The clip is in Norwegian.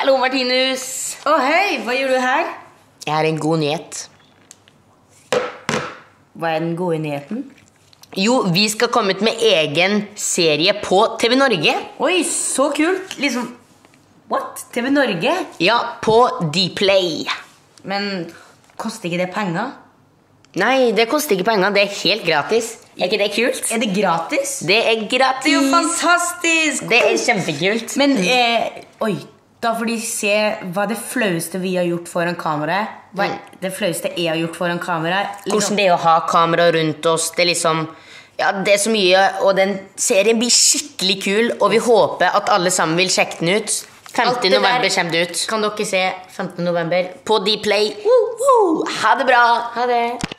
Hallo, Martinus. Hei, hva gjør du her? Jeg har en god nyhet. Hva er den gode nyheten? Jo, vi skal komme ut med egen serie på TV Norge. Oi, så kult. Liksom, what? TV Norge? Ja, på Dplay. Men koster ikke det penger? Nei, det koster ikke penger, det er helt gratis. Er ikke det kult? Er det gratis? Det er gratis. Det er jo fantastisk! Det er kjempekult. Men, oi, da får de se hva det flaueste vi har gjort foran kamera. Hva det flaueste jeg har gjort foran kamera. Hvordan det er å ha kamera rundt oss, det er liksom... Ja, det er så mye, og den serien blir skikkelig kul, og vi håper at alle sammen vil sjekke den ut. 5. november kommer det ut. Kan dere se 15. november på Dplay. Ha det bra. Ha det.